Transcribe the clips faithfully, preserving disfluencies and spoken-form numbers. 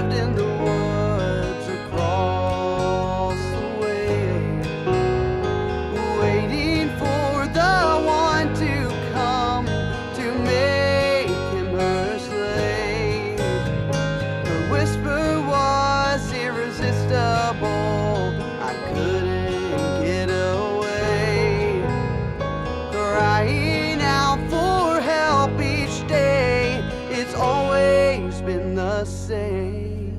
lived in the woods across the way, waiting for the one to come to make him her slave. Her whisper was irresistible, I couldn't get away, crying out for help each day. It's always been the same.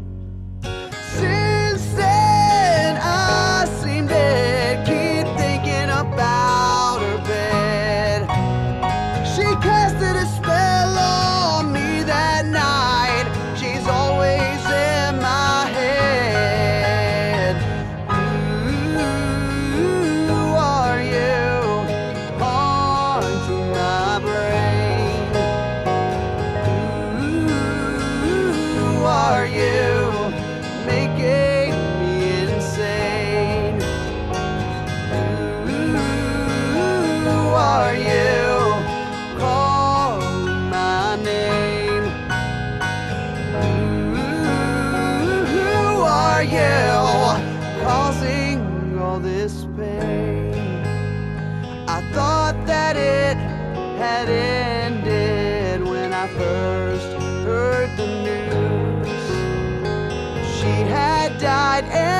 Since then I seem dead, keep thinking about her bed. She casted a spell on me that night, she's always in my head. Who are you haunting my brain? Who are you making me insane? Who are you calling my name? Who are you causing all this pain? I thought that it had ended when I first heard the news. She had died.